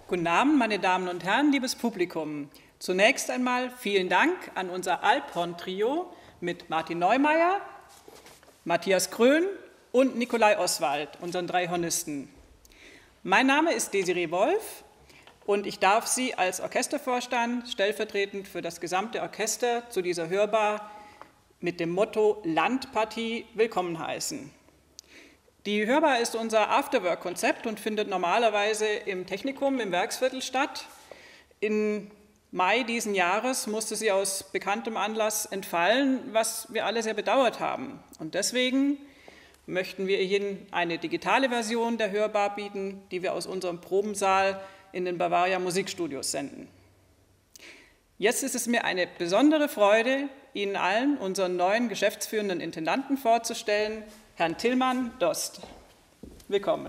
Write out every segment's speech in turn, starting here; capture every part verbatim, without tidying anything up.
Guten Abend, meine Damen und Herren, liebes Publikum. Zunächst einmal vielen Dank an unser Alphorn-Trio mit Martin Neumeier, Matthias Krön und Nikolai Oswald, unseren drei Hornisten. Mein Name ist Desiree Wolf und ich darf Sie als Orchestervorstand stellvertretend für das gesamte Orchester zu dieser Hörbar mit dem Motto Landpartie willkommen heißen. Die Hörbar ist unser Afterwork-Konzept und findet normalerweise im Technikum im Werksviertel statt. Im Mai diesen Jahres musste sie aus bekanntem Anlass entfallen, was wir alle sehr bedauert haben. Und deswegen möchten wir Ihnen eine digitale Version der Hörbar bieten, die wir aus unserem Probensaal in den Bavaria Musikstudios senden. Jetzt ist es mir eine besondere Freude, Ihnen allen unseren neuen geschäftsführenden Intendanten vorzustellen, Herrn Tillmann Dost. Willkommen.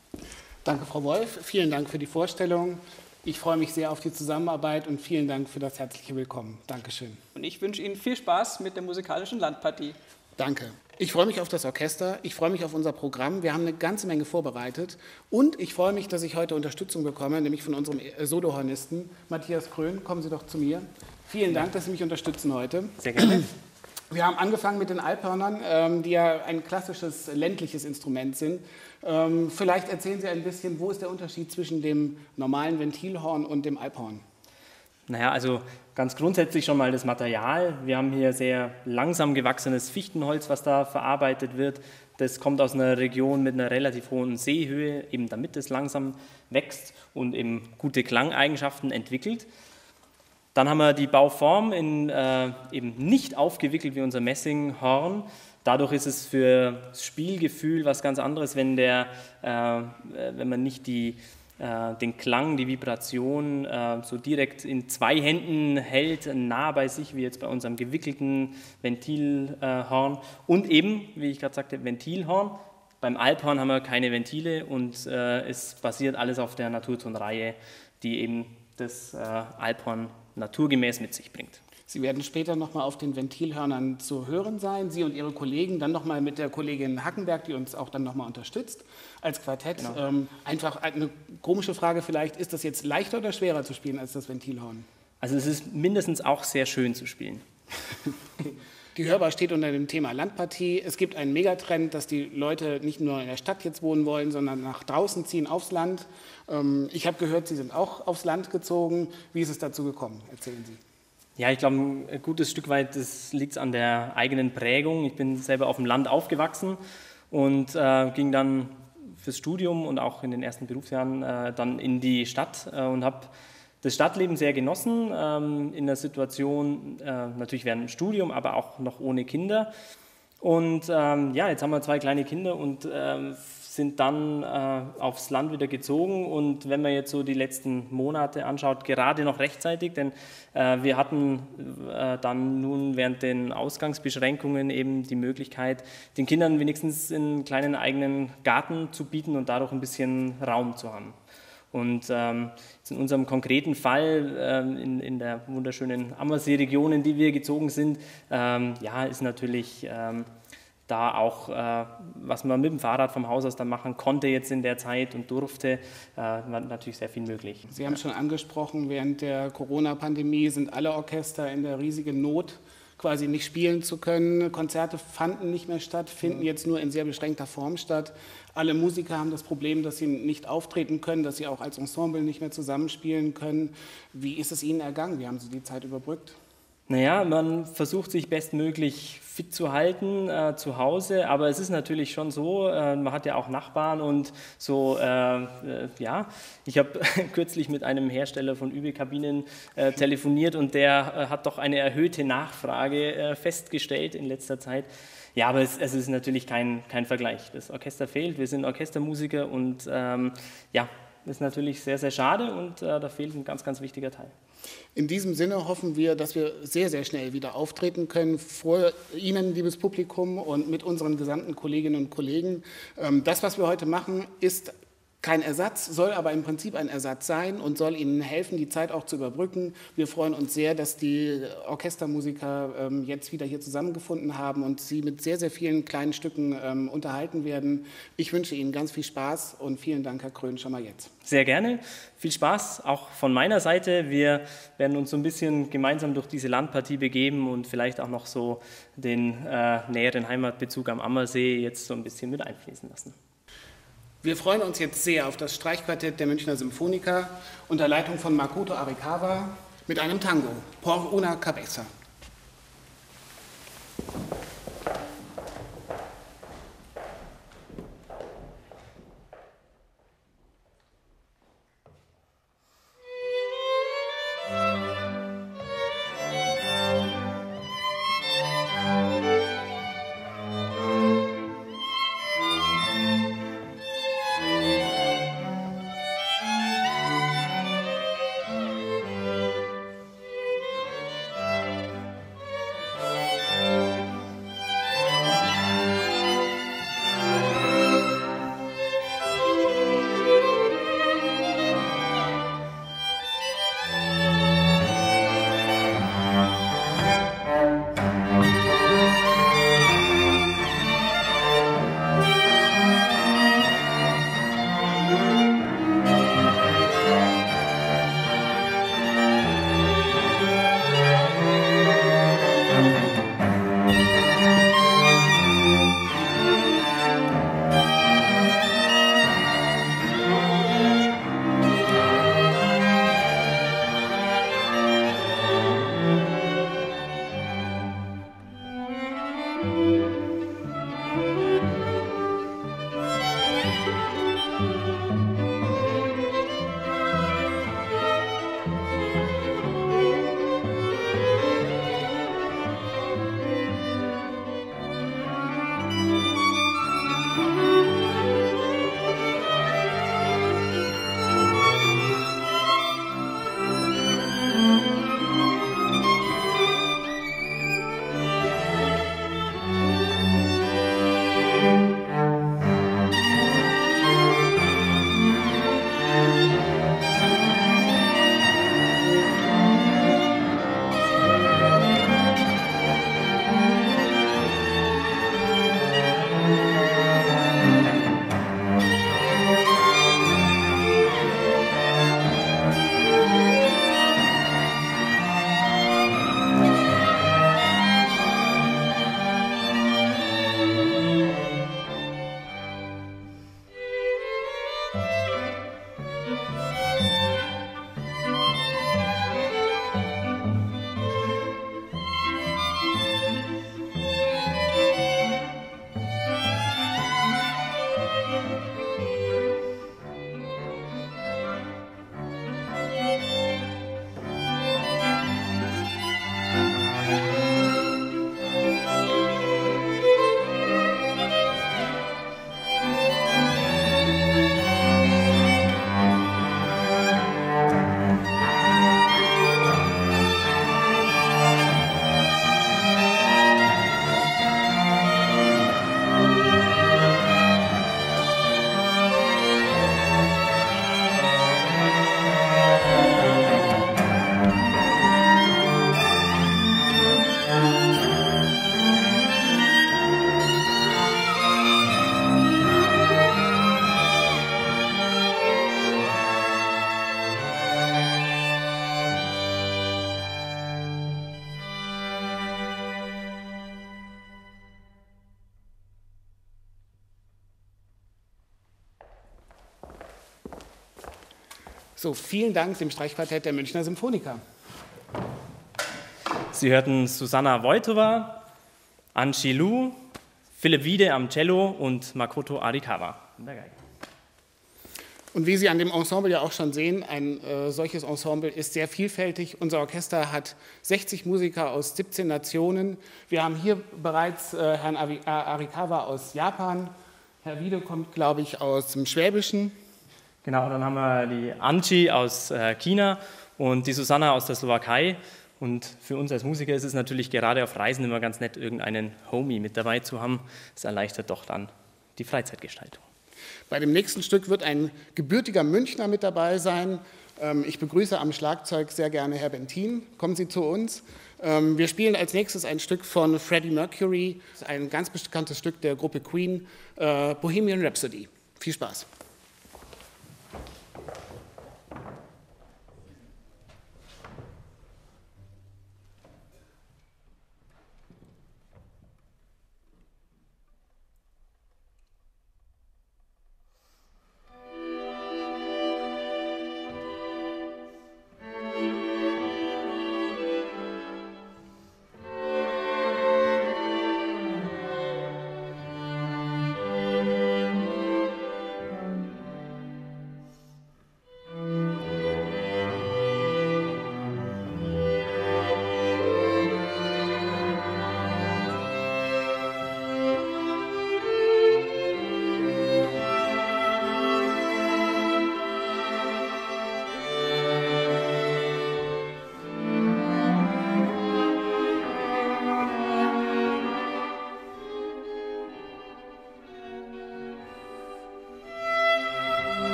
Danke, Frau Wolf. Vielen Dank für die Vorstellung. Ich freue mich sehr auf die Zusammenarbeit und vielen Dank für das herzliche Willkommen. Dankeschön. Und ich wünsche Ihnen viel Spaß mit der musikalischen Landpartie. Danke. Ich freue mich auf das Orchester, ich freue mich auf unser Programm. Wir haben eine ganze Menge vorbereitet und ich freue mich, dass ich heute Unterstützung bekomme, nämlich von unserem Solohornisten Matthias Krön. Kommen Sie doch zu mir. Vielen Dank, dass Sie mich unterstützen heute. Sehr gerne. Wir haben angefangen mit den Alphörnern, ähm, die ja ein klassisches ländliches Instrument sind. Ähm, vielleicht erzählen Sie ein bisschen, wo ist der Unterschied zwischen dem normalen Ventilhorn und dem Alphorn? Naja, also ganz grundsätzlich schon mal das Material. Wir haben hier sehr langsam gewachsenes Fichtenholz, was da verarbeitet wird. Das kommt aus einer Region mit einer relativ hohen Seehöhe, eben damit es langsam wächst und eben gute Klangeigenschaften entwickelt. Dann haben wir die Bauform in, äh, eben nicht aufgewickelt wie unser Messinghorn. Dadurch ist es für das Spielgefühl was ganz anderes, wenn, der, äh, wenn man nicht die, äh, den Klang, die Vibration äh, so direkt in zwei Händen hält, nah bei sich, wie jetzt bei unserem gewickelten Ventilhorn. Und eben, wie ich gerade sagte, Ventilhorn. Beim Alphorn haben wir keine Ventile und äh, es basiert alles auf der Naturtonreihe, die eben das äh, Alphorn naturgemäß mit sich bringt. Sie werden später nochmal auf den Ventilhörnern zu hören sein, Sie und Ihre Kollegen, dann nochmal mit der Kollegin Hackenberg, die uns auch dann nochmal unterstützt als Quartett. Genau. Ähm, einfach eine komische Frage vielleicht, ist das jetzt leichter oder schwerer zu spielen als das Ventilhorn? Also es ist mindestens auch sehr schön zu spielen. Okay. Die Hörbar steht unter dem Thema Landpartie. Es gibt einen Megatrend, dass die Leute nicht nur in der Stadt jetzt wohnen wollen, sondern nach draußen ziehen, aufs Land. Ich habe gehört, Sie sind auch aufs Land gezogen. Wie ist es dazu gekommen? Erzählen Sie. Ja, ich glaube, ein gutes Stück weit liegt an der eigenen Prägung. Ich bin selber auf dem Land aufgewachsen und äh, ging dann fürs Studium und auch in den ersten Berufsjahren äh, dann in die Stadt äh, und habe das Stadtleben sehr genossen, ähm, in der Situation, äh, natürlich während dem Studium, aber auch noch ohne Kinder. Und ähm, ja, jetzt haben wir zwei kleine Kinder und äh, sind dann äh, aufs Land wieder gezogen. Und wenn man jetzt so die letzten Monate anschaut, gerade noch rechtzeitig, denn äh, wir hatten äh, dann nun während den Ausgangsbeschränkungen eben die Möglichkeit, den Kindern wenigstens einen kleinen eigenen Garten zu bieten und dadurch ein bisschen Raum zu haben. Und ähm, in unserem konkreten Fall ähm, in, in der wunderschönen Ammersee-Region, in die wir gezogen sind, ähm, ja, ist natürlich ähm, da auch, äh, was man mit dem Fahrrad vom Haus aus dann machen konnte jetzt in der Zeit und durfte, äh, war natürlich sehr viel möglich. Sie haben es schon angesprochen, während der Corona-Pandemie sind alle Orchester in der riesigen Not, quasi nicht spielen zu können. Konzerte fanden nicht mehr statt, finden jetzt nur in sehr beschränkter Form statt. Alle Musiker haben das Problem, dass sie nicht auftreten können, dass sie auch als Ensemble nicht mehr zusammenspielen können. Wie ist es Ihnen ergangen? Wie haben Sie die Zeit überbrückt? Naja, man versucht sich bestmöglich fit zu halten äh, zu Hause, aber es ist natürlich schon so, äh, man hat ja auch Nachbarn und so, äh, äh, ja, ich habe kürzlich mit einem Hersteller von Übekabinen äh, telefoniert und der äh, hat doch eine erhöhte Nachfrage äh, festgestellt in letzter Zeit. Ja, aber es, es ist natürlich kein, kein Vergleich. Das Orchester fehlt, wir sind Orchestermusiker und ähm, ja, das ist natürlich sehr, sehr schade und äh, da fehlt ein ganz, ganz wichtiger Teil. In diesem Sinne hoffen wir, dass wir sehr, sehr schnell wieder auftreten können vor Ihnen, liebes Publikum, und mit unseren gesamten Kolleginnen und Kollegen. Das, was wir heute machen, ist kein Ersatz, soll aber im Prinzip ein Ersatz sein und soll Ihnen helfen, die Zeit auch zu überbrücken. Wir freuen uns sehr, dass die Orchestermusiker ähm, jetzt wieder hier zusammengefunden haben und Sie mit sehr, sehr vielen kleinen Stücken ähm, unterhalten werden. Ich wünsche Ihnen ganz viel Spaß und vielen Dank, Herr Krön, schon mal jetzt. Sehr gerne. Viel Spaß auch von meiner Seite. Wir werden uns so ein bisschen gemeinsam durch diese Landpartie begeben und vielleicht auch noch so den äh, näheren Heimatbezug am Ammersee jetzt so ein bisschen mit einfließen lassen. Wir freuen uns jetzt sehr auf das Streichquartett der Münchner Symphoniker unter Leitung von Makoto Arikawa mit einem Tango, Por una cabeza. So, vielen Dank dem Streichquartett der Münchner Symphoniker. Sie hörten Susanna Wojtowa, Anchi Lu, Philipp Wiede am Cello und Makoto Arikawa an der Geige. Und wie Sie an dem Ensemble ja auch schon sehen, ein äh, solches Ensemble ist sehr vielfältig. Unser Orchester hat sechzig Musiker aus siebzehn Nationen. Wir haben hier bereits äh, Herrn Arikawa aus Japan. Herr Wiede kommt, glaube ich, aus dem Schwäbischen. Genau, dann haben wir die Anchi aus äh, China und die Susanna aus der Slowakei. Und für uns als Musiker ist es natürlich gerade auf Reisen immer ganz nett, irgendeinen Homie mit dabei zu haben. Das erleichtert doch dann die Freizeitgestaltung. Bei dem nächsten Stück wird ein gebürtiger Münchner mit dabei sein. Ich begrüße am Schlagzeug sehr gerne Herr Bentin. Kommen Sie zu uns. Wir spielen als nächstes ein Stück von Freddie Mercury, ein ganz bekanntes Stück der Gruppe Queen, Bohemian Rhapsody. Viel Spaß.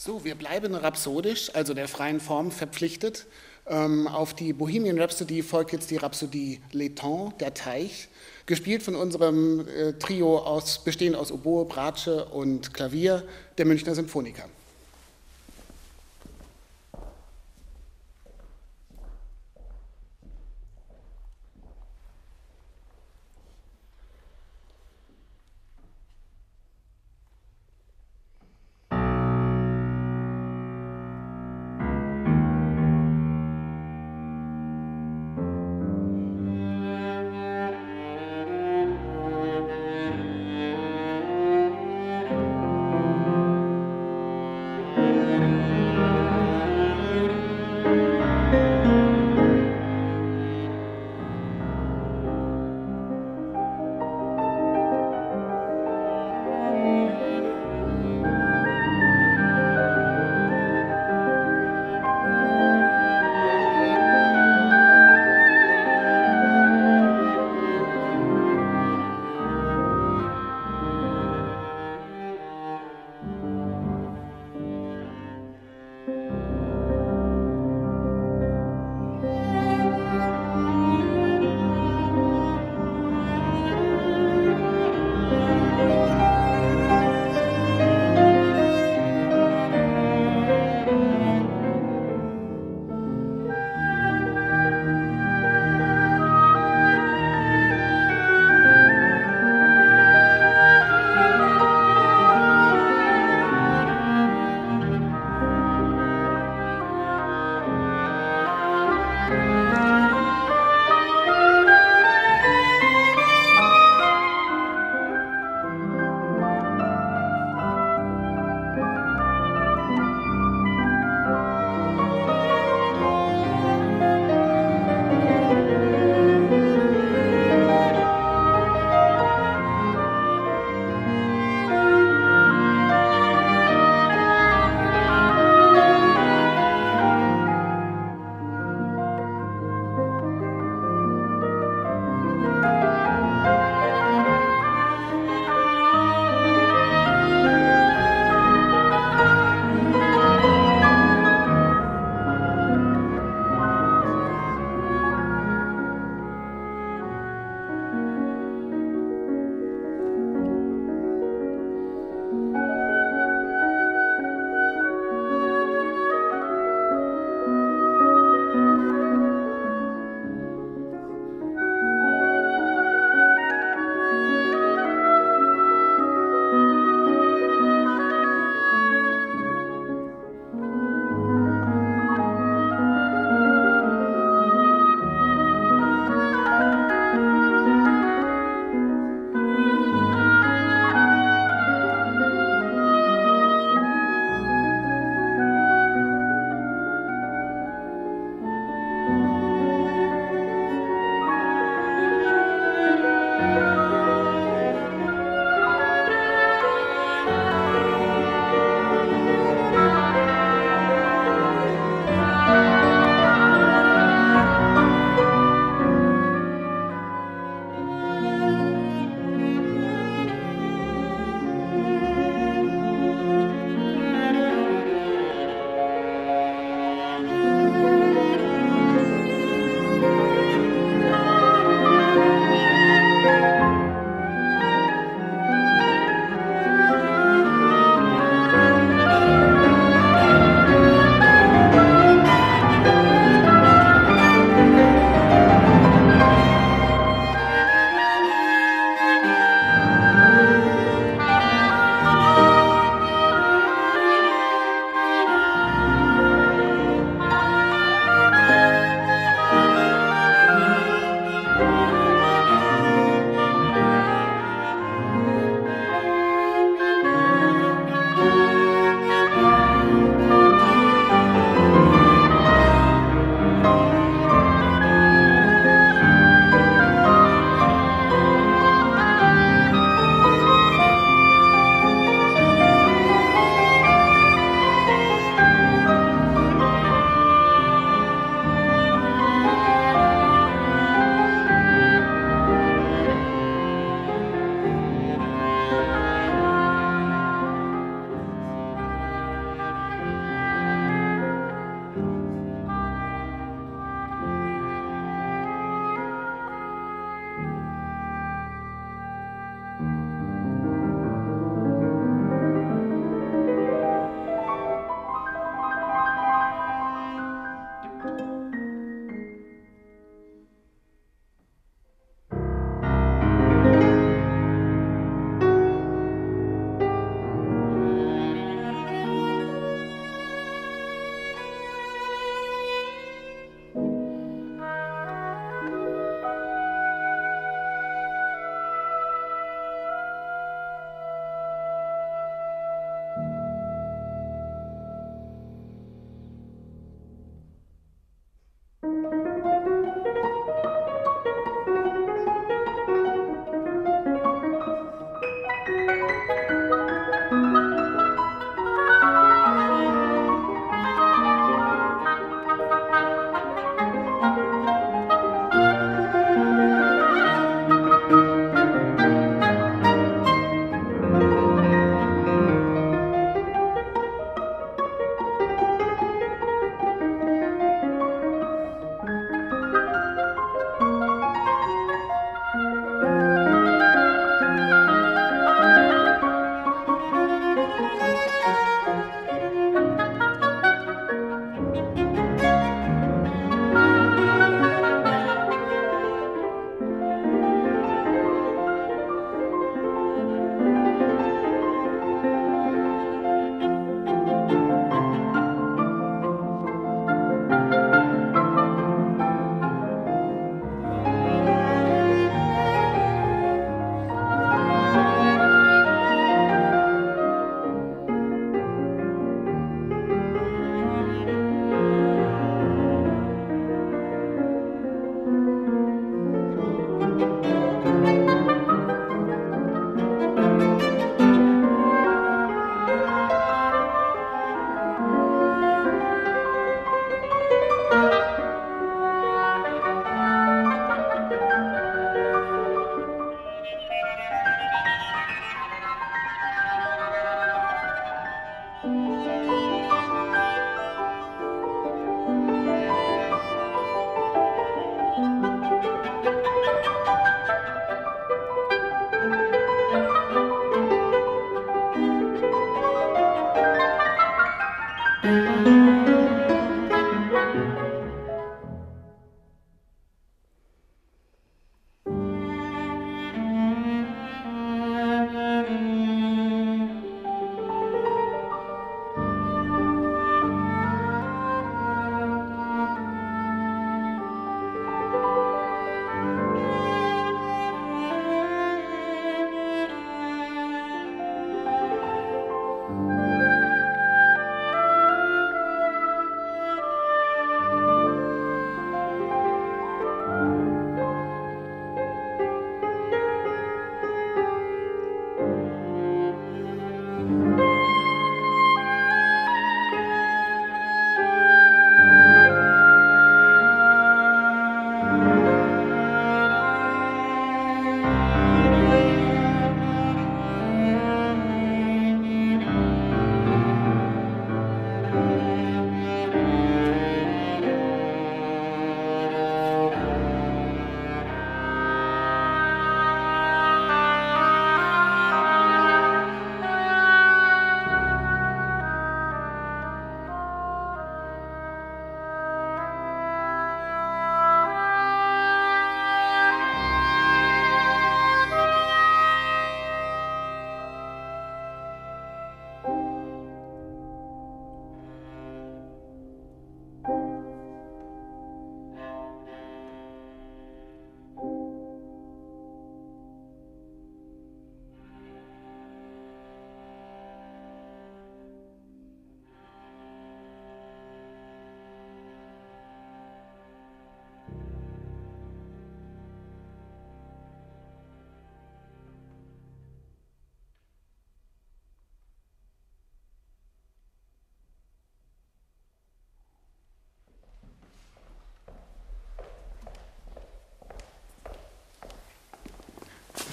So, wir bleiben rhapsodisch, also der freien Form verpflichtet. Ähm, auf die Bohemian Rhapsody folgt jetzt die Rhapsodie L'Étang, der Teich, gespielt von unserem äh, Trio aus, bestehend aus Oboe, Bratsche und Klavier, der Münchner Symphoniker.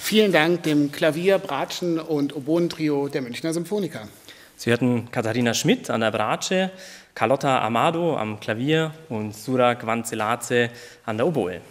vielen Dank dem Klavier-, Bratschen- und Oboentrio der Münchner Symphoniker. Sie hörten Katharina Schmidt an der Bratsche, Carlotta Amado am Klavier und Sura Gwanzelaze an der Oboe.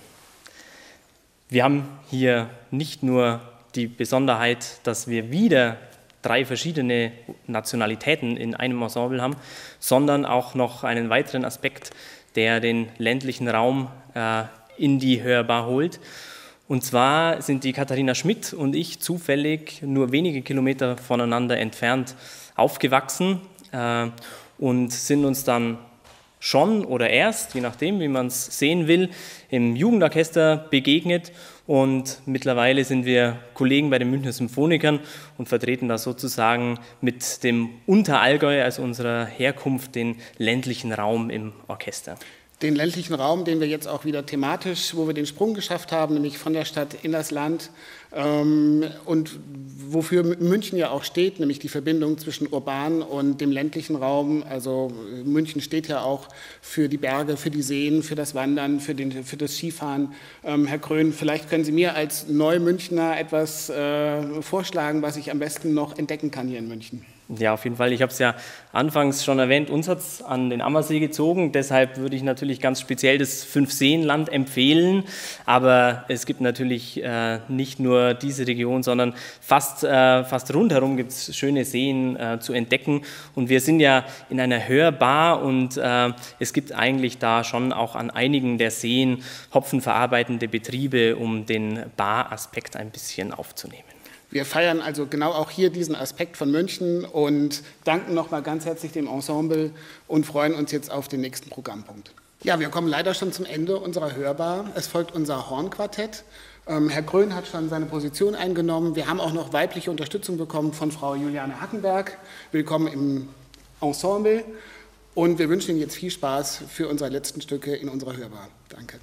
Wir haben hier nicht nur die Besonderheit, dass wir wieder drei verschiedene Nationalitäten in einem Ensemble haben, sondern auch noch einen weiteren Aspekt, der den ländlichen Raum äh, in die Hörbar holt. Und zwar sind die Katharina Schmidt und ich zufällig nur wenige Kilometer voneinander entfernt aufgewachsen äh, und sind uns dann schon oder erst, je nachdem, wie man es sehen will, im Jugendorchester begegnet. Und mittlerweile sind wir Kollegen bei den Münchner Symphonikern und vertreten da sozusagen mit dem Unterallgäu als unserer Herkunft den ländlichen Raum im Orchester. Den ländlichen Raum, den wir jetzt auch wieder thematisch, wo wir den Sprung geschafft haben, nämlich von der Stadt in das Land ähm, und wofür München ja auch steht, nämlich die Verbindung zwischen urban und dem ländlichen Raum. Also München steht ja auch für die Berge, für die Seen, für das Wandern, für, den, für das Skifahren. Ähm, Herr Krön, vielleicht können Sie mir als Neumünchner etwas äh, vorschlagen, was ich am besten noch entdecken kann hier in München. Ja, auf jeden Fall. Ich habe es ja anfangs schon erwähnt, uns hat es an den Ammersee gezogen. Deshalb würde ich natürlich ganz speziell das Fünfseenland empfehlen. Aber es gibt natürlich äh, nicht nur diese Region, sondern fast, äh, fast rundherum gibt es schöne Seen äh, zu entdecken. Und wir sind ja in einer Hörbar und äh, es gibt eigentlich da schon auch an einigen der Seen hopfenverarbeitende Betriebe, um den Baraspekt ein bisschen aufzunehmen. Wir feiern also genau auch hier diesen Aspekt von München und danken nochmal ganz herzlich dem Ensemble und freuen uns jetzt auf den nächsten Programmpunkt. Ja, wir kommen leider schon zum Ende unserer Hörbar. Es folgt unser Hornquartett. Ähm, Herr Krön hat schon seine Position eingenommen. Wir haben auch noch weibliche Unterstützung bekommen von Frau Juliane Hackenberg. Willkommen im Ensemble und wir wünschen Ihnen jetzt viel Spaß für unsere letzten Stücke in unserer Hörbar. Danke.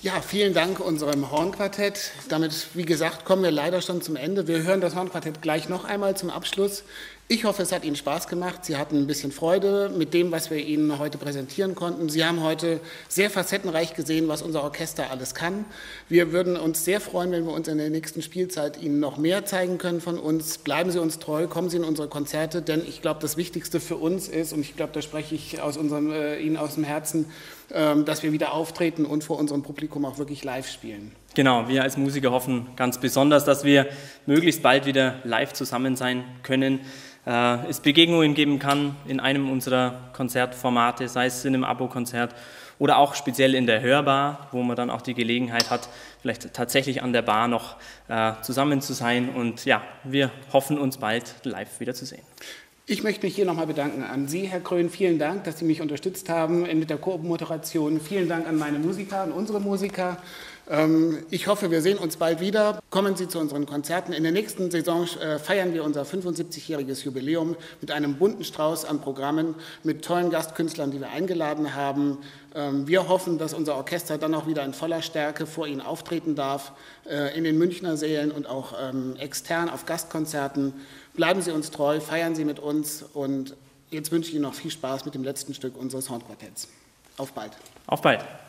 Ja, vielen Dank unserem Hornquartett. Damit, wie gesagt, kommen wir leider schon zum Ende. Wir hören das Hornquartett gleich noch einmal zum Abschluss. Ich hoffe, es hat Ihnen Spaß gemacht. Sie hatten ein bisschen Freude mit dem, was wir Ihnen heute präsentieren konnten. Sie haben heute sehr facettenreich gesehen, was unser Orchester alles kann. Wir würden uns sehr freuen, wenn wir uns in der nächsten Spielzeit Ihnen noch mehr zeigen können von uns. Bleiben Sie uns treu, kommen Sie in unsere Konzerte, denn ich glaube, das Wichtigste für uns ist, und ich glaube, da spreche ich aus unserem, äh, Ihnen aus dem Herzen, äh, dass wir wieder auftreten und vor unserem Publikum auch wirklich live spielen. Genau, wir als Musiker hoffen ganz besonders, dass wir möglichst bald wieder live zusammen sein können, äh, es Begegnungen geben kann in einem unserer Konzertformate, sei es in einem Abo-Konzert oder auch speziell in der Hörbar, wo man dann auch die Gelegenheit hat, vielleicht tatsächlich an der Bar noch äh, zusammen zu sein. Und ja, wir hoffen, uns bald live wieder zu sehen. Ich möchte mich hier nochmal bedanken an Sie, Herr Krön. Vielen Dank, dass Sie mich unterstützt haben mit der Koop-Moderation. Vielen Dank an meine Musiker, an unsere Musiker. Ich hoffe, wir sehen uns bald wieder. Kommen Sie zu unseren Konzerten. In der nächsten Saison feiern wir unser fünfundsiebzigjähriges Jubiläum mit einem bunten Strauß an Programmen, mit tollen Gastkünstlern, die wir eingeladen haben. Wir hoffen, dass unser Orchester dann auch wieder in voller Stärke vor Ihnen auftreten darf, in den Münchner Sälen und auch extern auf Gastkonzerten. Bleiben Sie uns treu, feiern Sie mit uns und jetzt wünsche ich Ihnen noch viel Spaß mit dem letzten Stück unseres Hornquartetts. Auf bald. Auf bald.